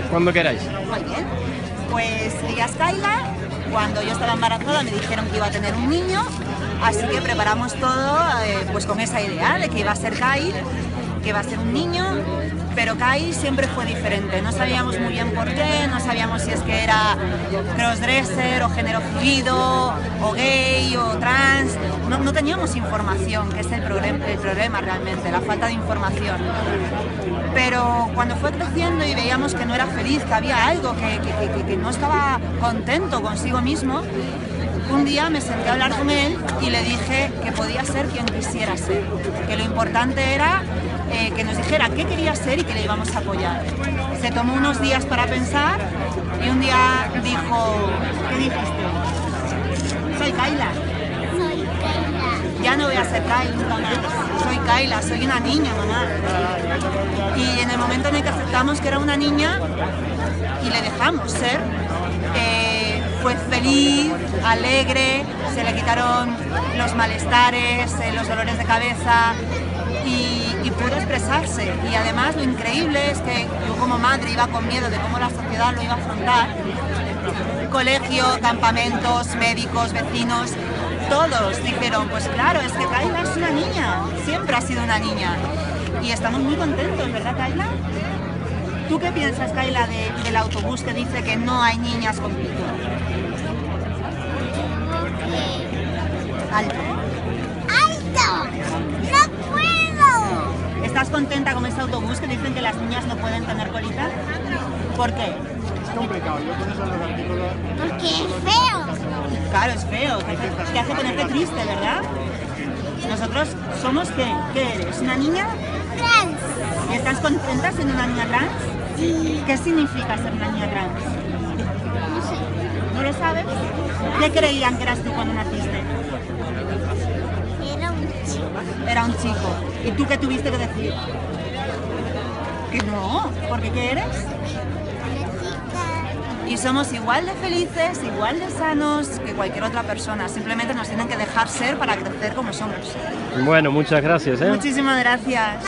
Cuando queráis. Muy bien. Pues ella es Kayla. Cuando yo estaba embarazada me dijeron que iba a tener un niño, así que preparamos todo pues con esa idea de que iba a ser Kai, que iba a ser un niño, pero Kai siempre fue diferente. No sabíamos muy bien por qué, no sabíamos si es que era crossdresser o género fluido o gay o trans. No teníamos información, que es el problema realmente, la falta de información. Pero cuando fue creciendo y veíamos que no era feliz, que había algo, que no estaba contento consigo mismo, un día me senté a hablar con él y le dije que podía ser quien quisiera ser, que lo importante era que nos dijera qué quería ser y que le íbamos a apoyar. Se tomó unos días para pensar y un día dijo, ¿qué dijiste? Soy Kayla. Soy Kayla. Ya no voy a ser Kayla nunca más. Soy Kayla, soy una niña, mamá. Y en el momento en el que aceptamos que era una niña y le dejamos ser, fue feliz, alegre, se le quitaron los malestares, los dolores de cabeza y pudo expresarse. Y además lo increíble es que yo como madre iba con miedo de cómo la sociedad lo iba a afrontar. Colegio, campamentos, médicos, vecinos, todos dijeron, pues claro, es que Kayla es una niña, siempre ha sido una niña. Y estamos muy contentos, ¿verdad, Kayla? ¿Tú qué piensas, Kayla, del autobús que dice que no hay niñas con pito? Alto. ¡Alto! ¡No puedo! ¿Estás contenta con ese autobús que dicen que las niñas no pueden tener colita? ¿Por qué? Es complicado, yo con eso de los artículos... Porque es feo. Claro, es feo, te hace ponerte triste, ¿verdad? Nosotros somos ¿qué? ¿Qué eres? ¿Una niña? Trans. ¿Y estás contenta siendo una niña trans? Sí. ¿Qué significa ser una niña trans? No sé. ¿No lo sabes? ¿Qué creían que eras tú cuando naciste? Era un chico. Era un chico. ¿Y tú qué tuviste que decir? Que no, porque ¿qué eres? Una chica. Y somos igual de felices, igual de sanos que cualquier otra persona. Simplemente nos tienen que dejar ser para crecer como somos. Bueno, muchas gracias, ¿eh? Muchísimas gracias.